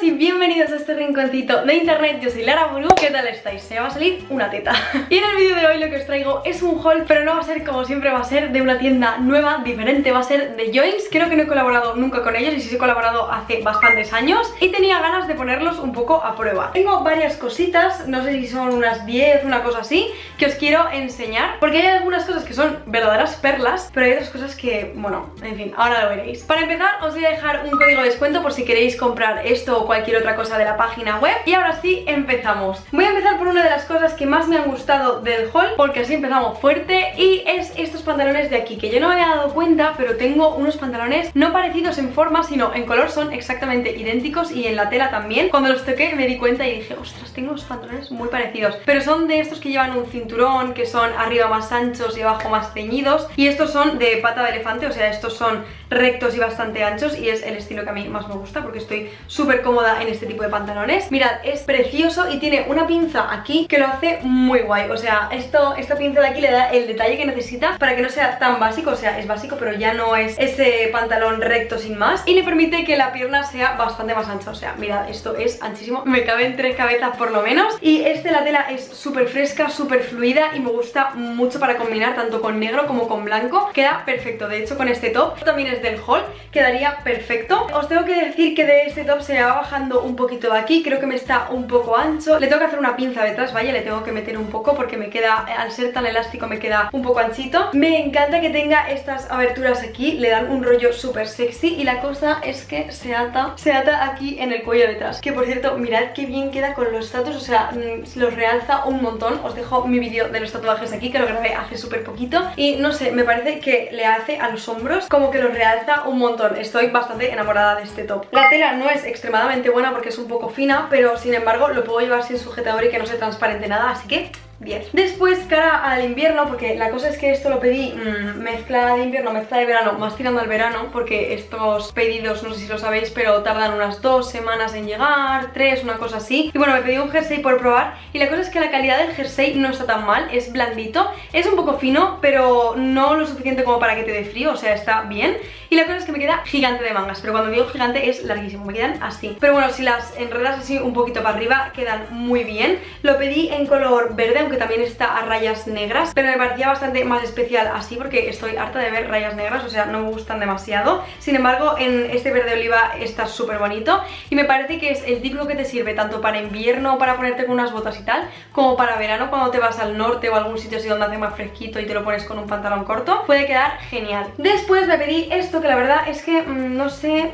y bienvenidos a este rinconcito de internet. Yo soy Lara Buru, ¿qué tal estáis? Se va a salir una teta. Y en el vídeo de hoy lo que os traigo es un haul, pero no va a ser como siempre, va a ser de una tienda nueva, diferente, va a ser de Joins. Creo que no he colaborado nunca con ellos y sí he colaborado hace bastantes años y tenía ganas de ponerlos un poco a prueba. Tengo varias cositas, no sé si son unas 10, una cosa así, que os quiero enseñar, porque hay algunas cosas que son verdaderas perlas, pero hay otras cosas que, bueno, en fin, ahora lo veréis. Para empezar os voy a dejar un código de descuento por si queréis comprar esto o cualquier otra cosa de la página web. Y ahora sí, empezamos. Voy a empezar por una de las cosas que más me han gustado del haul, porque así empezamos fuerte, y es estos pantalones de aquí, que yo no me había dado cuenta, pero tengo unos pantalones no parecidos en forma, sino en color, son exactamente idénticos, y en la tela también. Cuando los toqué me di cuenta y dije, ostras, tengo unos pantalones muy parecidos, pero son de estos que llevan un cinturón, que son arriba más anchos y abajo más ceñidos, y estos son de pata de elefante, o sea, estos son rectos y bastante anchos, y es el estilo que a mí más me gusta porque estoy súper cómoda en este tipo de pantalones. Mirad, es precioso y tiene una pinza aquí que lo hace muy guay. O sea, esta pinza de aquí le da el detalle que necesita para que no sea tan básico. O sea, es básico, pero ya no es ese pantalón recto sin más, y le permite que la pierna sea bastante más ancha. O sea, mirad, esto es anchísimo, me caben 3 cabezas por lo menos. Y la tela es súper fresca, súper fluida, y me gusta mucho para combinar tanto con negro como con blanco. Queda perfecto. De hecho, con este top también es del haul, quedaría perfecto. Os tengo que decir que de este top se va bajando un poquito de aquí, creo que me está un poco ancho, le tengo que hacer una pinza detrás, vaya, le tengo que meter un poco porque me queda, al ser tan elástico me queda un poco anchito. Me encanta que tenga estas aberturas aquí, le dan un rollo súper sexy, y la cosa es que se ata aquí en el cuello detrás, que por cierto, mirad qué bien queda con los tatuajes, o sea, los realza un montón. Os dejo mi vídeo de los tatuajes aquí, que lo grabé hace súper poquito, y no sé, me parece que le hace a los hombros como que los realza un montón. Estoy bastante enamorada de este top. La tela no es extremadamente buena porque es un poco fina, pero sin embargo lo puedo llevar sin sujetador y que no se transparente nada, así que 10. Después, cara al invierno, porque la cosa es que esto lo pedí mezcla de invierno, mezcla de verano, más tirando al verano, porque estos pedidos, no sé si lo sabéis, pero tardan unas 2 semanas en llegar, 3, una cosa así. Y bueno, me pedí un jersey por probar, y la cosa es que la calidad del jersey no está tan mal, es blandito, es un poco fino, pero no lo suficiente como para que te dé frío, o sea, está bien. Y la cosa es que me queda gigante de mangas, pero cuando digo gigante es larguísimo, me quedan así. Pero bueno, si las enredas así un poquito para arriba, quedan muy bien. Lo pedí en color verde, aunque también está a rayas negras, pero me parecía bastante más especial así porque estoy harta de ver rayas negras, o sea, no me gustan demasiado. Sin embargo, en este verde oliva está súper bonito, y me parece que es el típico que te sirve tanto para invierno, para ponerte con unas botas y tal, como para verano cuando te vas al norte o a algún sitio así donde hace más fresquito y te lo pones con un pantalón corto. Puede quedar genial. Después me pedí esto, que la verdad es que no sé,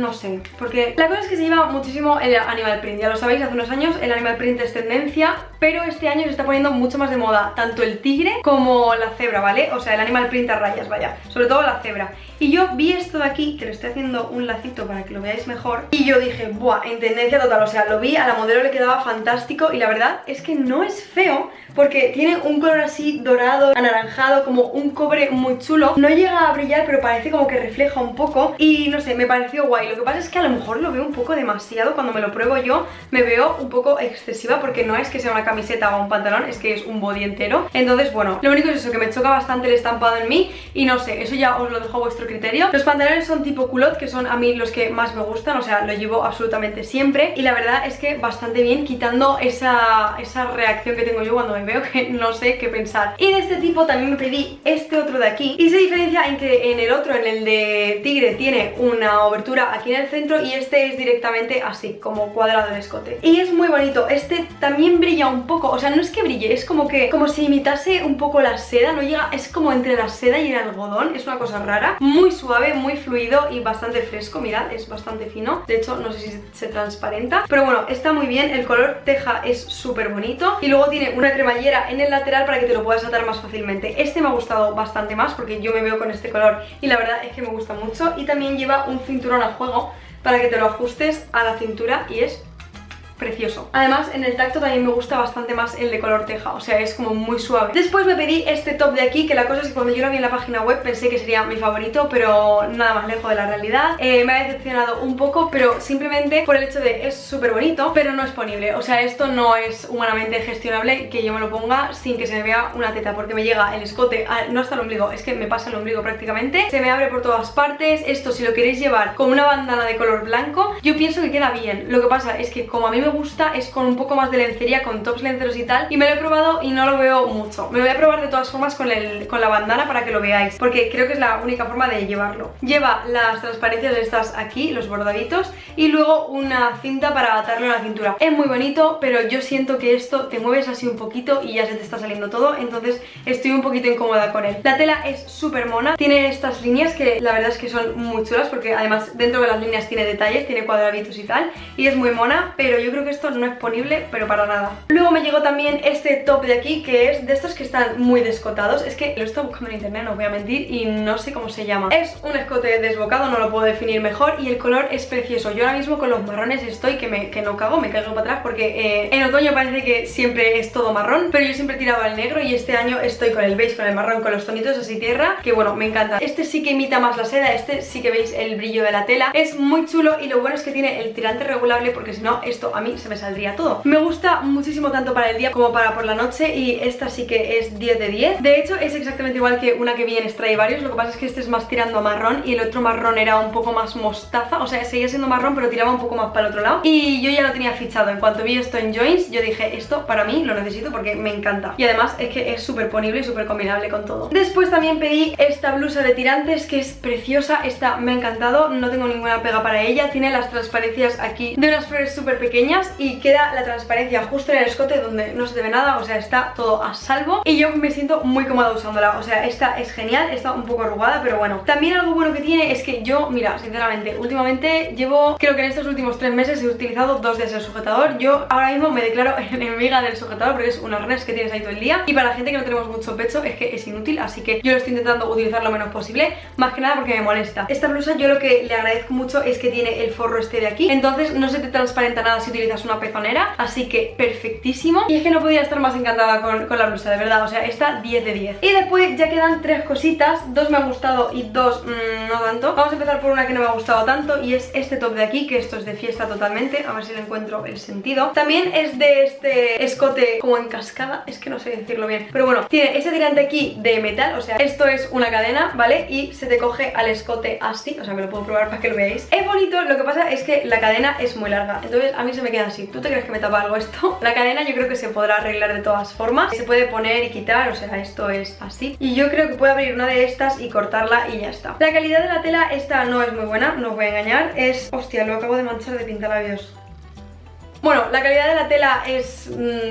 porque la cosa es que se lleva muchísimo el animal print, ya lo sabéis, hace unos años el animal print es tendencia, pero este año se está poniendo mucho más de moda tanto el tigre como la cebra, ¿vale? O sea, el animal print a rayas, vaya, sobre todo la cebra. Y yo vi esto de aquí, que le estoy haciendo un lacito para que lo veáis mejor, y yo dije, buah, en tendencia total, o sea, lo vi, a la modelo le quedaba fantástico, y la verdad es que no es feo, porque tiene un color así dorado, anaranjado, como un cobre muy chulo. No llega a brillar, pero parece como que refleja un poco, y no sé, me pareció guay. Lo que pasa es que a lo mejor lo veo un poco demasiado, cuando me lo pruebo yo me veo un poco excesiva, porque no es que sea una camiseta o un pantalón, es que es un body entero. Entonces bueno, lo único es eso, que me choca bastante el estampado en mí, y no sé, eso ya os lo dejo a vuestro criterio. Los pantalones son tipo culot, que son a mí los que más me gustan, o sea, lo llevo absolutamente siempre, y la verdad es que bastante bien, quitando esa reacción que tengo yo cuando me veo, que no sé qué pensar. Y de este tipo también me pedí este otro de aquí, y se diferencia en que en el otro, en el de tigre, tiene una abertura aquí en el centro, y este es directamente así, como cuadrado el escote, y es muy bonito. Este también brilla un poco, o sea, no es que brille, es como si imitase un poco la seda, no llega, es como entre la seda y el algodón, es una cosa rara, muy suave, muy fluido y bastante fresco. Mirad, es bastante fino, de hecho no sé si se transparenta, pero bueno, está muy bien. El color teja es súper bonito, y luego tiene una cremallera en el lateral para que te lo puedas atar más fácilmente. Este me ha gustado bastante más porque yo me veo con este color y la verdad es que me gusta mucho, y también lleva un cinturón a juego para que te lo ajustes a la cintura, y es precioso. Además en el tacto también me gusta bastante más el de color teja, o sea, es como muy suave. Después me pedí este top de aquí, que la cosa es que cuando yo lo vi en la página web pensé que sería mi favorito, pero nada más lejos de la realidad. Me ha decepcionado un poco, pero simplemente por el hecho de es súper bonito, pero no es ponible. O sea, esto no es humanamente gestionable que yo me lo ponga sin que se me vea una teta, porque me llega el escote no hasta el ombligo, es que me pasa el ombligo prácticamente, se me abre por todas partes. Esto, si lo queréis llevar con una bandana de color blanco, yo pienso que queda bien. Lo que pasa es que como a mí me gusta, es con un poco más de lencería, con tops lenceros y tal, y me lo he probado y no lo veo mucho. Me lo voy a probar de todas formas con la bandana para que lo veáis, porque creo que es la única forma de llevarlo. Lleva las transparencias estas aquí, los bordaditos, y luego una cinta para atarlo a la cintura. Es muy bonito, pero yo siento que esto te mueves así un poquito y ya se te está saliendo todo, entonces estoy un poquito incómoda con él. La tela es súper mona, tiene estas líneas que la verdad es que son muy chulas, porque además dentro de las líneas tiene detalles, tiene cuadraditos y tal, y es muy mona, pero yo creo que esto no es ponible, pero para nada. Luego me llegó también este top de aquí, que es de estos que están muy descotados. Es que lo he estado buscando en internet, no os voy a mentir, y no sé cómo se llama. Es un escote desbocado, no lo puedo definir mejor, y el color es precioso. Yo ahora mismo con los marrones estoy que no cago, me caigo para atrás, porque en otoño parece que siempre es todo marrón, pero yo siempre he tirado al negro, y este año estoy con el beige, con el marrón, con los tonitos así tierra, que bueno, me encanta. Este sí que imita más la seda, este sí que veis el brillo de la tela, es muy chulo, y lo bueno es que tiene el tirante regulable, porque si no, esto a mí se me saldría todo. Me gusta muchísimo tanto para el día como para por la noche, y esta sí que es 10 de 10. De hecho, es exactamente igual que una que vi en Stradivarius, lo que pasa es que este es más tirando a marrón y el otro marrón era un poco más mostaza, o sea, seguía siendo marrón pero tiraba un poco más para el otro lado, y yo ya lo tenía fichado. En cuanto vi esto en Joins, yo dije, esto para mí lo necesito porque me encanta, y además es que es súper ponible y súper combinable con todo. Después también pedí esta blusa de tirantes, que es preciosa, esta me ha encantado, no tengo ninguna pega para ella, tiene las transparencias aquí de unas flores súper pequeñas, y queda la transparencia justo en el escote donde no se te ve nada, o sea, está todo a salvo, y yo me siento muy cómoda usándola. O sea, esta es genial, está un poco arrugada, pero bueno. También algo bueno que tiene es que yo, mira, sinceramente, últimamente creo que en estos últimos 3 meses he utilizado 2 días el sujetador. Yo ahora mismo me declaro enemiga del sujetador, porque es un arnés que tienes ahí todo el día, y para la gente que no tenemos mucho pecho es que es inútil, así que yo lo estoy intentando utilizar lo menos posible, más que nada porque me molesta. Esta blusa yo lo que le agradezco mucho es que tiene el forro este de aquí, entonces no se te transparenta nada si utilizas una pezonera, así que perfectísimo, y es que no podía estar más encantada con la blusa, de verdad, o sea, esta 10 de 10. Y después ya quedan 3 cositas, 2 me han gustado y 2 no tanto. Vamos a empezar por una que no me ha gustado tanto, y es este top de aquí, que esto es de fiesta totalmente, a ver si le encuentro el sentido. También es de este escote como en cascada, es que no sé decirlo bien, pero bueno, tiene ese tirante aquí de metal, o sea, esto es una cadena, ¿vale? Y se te coge al escote así, o sea, me lo puedo probar para que lo veáis. Es bonito, lo que pasa es que la cadena es muy larga, entonces a mí se me queda así. ¿Tú te crees que me tapa algo esto? La cadena yo creo que se podrá arreglar de todas formas, se puede poner y quitar, o sea, esto es así, y yo creo que puedo abrir una de estas y cortarla y ya está. La calidad de la tela esta no es muy buena, no os voy a engañar, es... hostia, lo acabo de manchar de pintalabios. Bueno, la calidad de la tela es...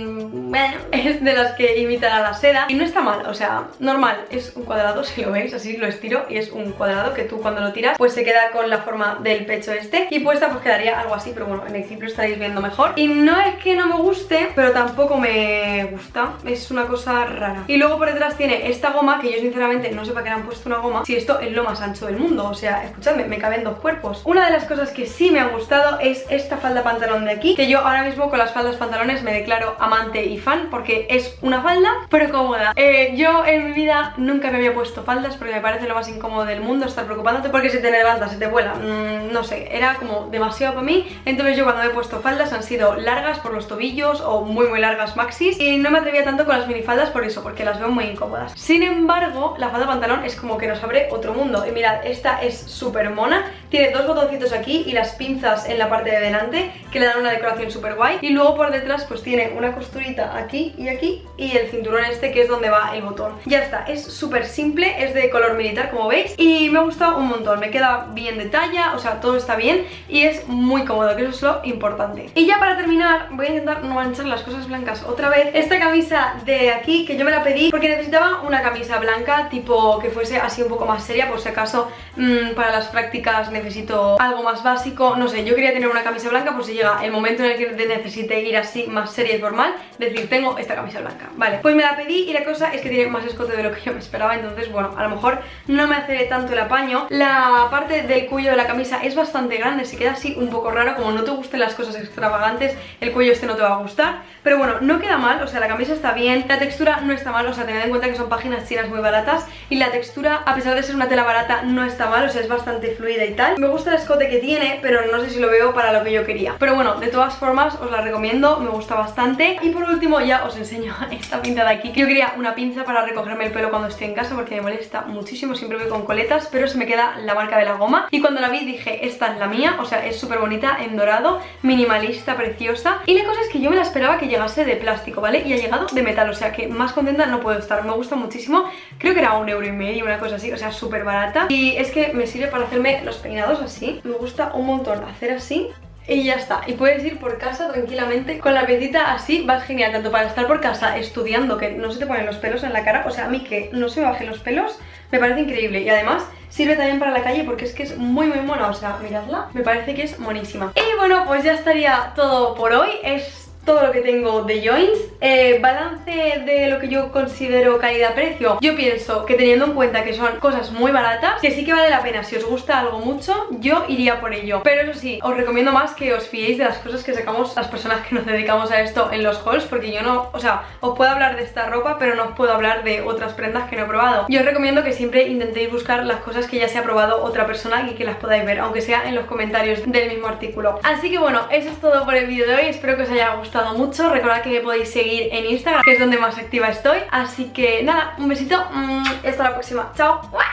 es de las que imitan a la seda, y no está mal, o sea, normal. Es un cuadrado, si lo veis, así lo estiro, y es un cuadrado que tú cuando lo tiras pues se queda con la forma del pecho este, y puesta pues quedaría algo así, pero bueno, en el clip lo estaréis viendo mejor. Y no es que no me guste, pero tampoco me gusta, es una cosa rara. Y luego por detrás tiene esta goma, que yo sinceramente no sé para qué le han puesto una goma, si esto es lo más ancho del mundo, o sea, escuchadme, me caben 2 cuerpos. Una de las cosas que sí me ha gustado es esta falda pantalón de aquí, que yo ahora mismo con las faldas pantalones me declaro amante y fan, porque es una falda pero cómoda. Yo en mi vida nunca me había puesto faldas, porque me parece lo más incómodo del mundo estar preocupándote porque se te levanta, se te vuela, no sé, era como demasiado para mí. Entonces yo cuando me he puesto faldas han sido largas por los tobillos o muy largas maxis, y no me atrevía tanto con las minifaldas por eso, porque las veo muy incómodas. Sin embargo, la falda pantalón es como que nos abre otro mundo, y mirad, esta es súper mona, tiene 2 botoncitos aquí y las pinzas en la parte de delante que le dan una decoración súper guay, y luego por detrás pues tiene una costurita aquí, y el cinturón este que es donde va el botón. Ya está, es súper simple, es de color militar como veis, y me ha gustado un montón, me queda bien de talla, o sea, todo está bien, y es muy cómodo, que eso es lo importante. Y ya para terminar, voy a intentar no manchar las cosas blancas otra vez. Esta camisa de aquí, que yo me la pedí porque necesitaba una camisa blanca, tipo que fuese así un poco más seria, por si acaso para las prácticas necesito algo más básico, no sé, yo quería tener una camisa blanca por si llega el momento en el que necesite ir así más seria y formal, decir, tengo esta camisa blanca, vale. Pues me la pedí y la cosa es que tiene más escote de lo que yo me esperaba, entonces bueno, a lo mejor no me hace tanto el apaño. La parte del cuello de la camisa es bastante grande, se queda así un poco raro, como no te gusten las cosas extravagantes, el cuello este no te va a gustar, pero bueno, no queda mal, o sea, la camisa está bien, la textura no está mal, o sea, tened en cuenta que son páginas chinas muy baratas y la textura, a pesar de ser una tela barata, no está mal, o sea, es bastante fluida y tal. Me gusta el escote que tiene, pero no sé si lo veo para lo que yo quería. Pero bueno, de todas formas, os la recomiendo, me gusta bastante. Y por último ya os enseño esta pinza de aquí, que yo quería una pinza para recogerme el pelo cuando estoy en casa porque me molesta muchísimo, siempre voy con coletas, pero se me queda la marca de la goma. Y cuando la vi dije, esta es la mía, o sea, es súper bonita, en dorado, minimalista, preciosa. Y la cosa es que yo me la esperaba que llegase de plástico, ¿vale? Y ha llegado de metal, o sea que más contenta no puedo estar, me gusta muchísimo. Creo que era 1,5 €, una cosa así, o sea, súper barata. Y es que me sirve para hacerme los peinados así, me gusta un montón hacer así. Y ya está, y puedes ir por casa tranquilamente con la piecita así, vas genial, tanto para estar por casa estudiando, que no se te ponen los pelos en la cara, o sea, a mí que no se me bajen los pelos, me parece increíble. Y además sirve también para la calle porque es que es muy muy mona, o sea, miradla, me parece que es monísima. Y bueno, pues ya estaría todo por hoy, es todo lo que tengo de Joins. Balance de lo que yo considero calidad-precio. Yo pienso que teniendo en cuenta que son cosas muy baratas, que sí que vale la pena, si os gusta algo mucho, yo iría por ello. Pero eso sí, os recomiendo más que os fiéis de las cosas que sacamos las personas que nos dedicamos a esto en los hauls, porque yo no, o sea, os puedo hablar de esta ropa, pero no os puedo hablar de otras prendas que no he probado. Yo os recomiendo que siempre intentéis buscar las cosas que ya se ha probado otra persona y que las podáis ver, aunque sea en los comentarios del mismo artículo. Así que bueno, eso es todo por el vídeo de hoy, espero que os haya gustado mucho. Recordad que me podéis seguir en Instagram, que es donde más activa estoy. Así que nada, un besito, hasta la próxima, chao.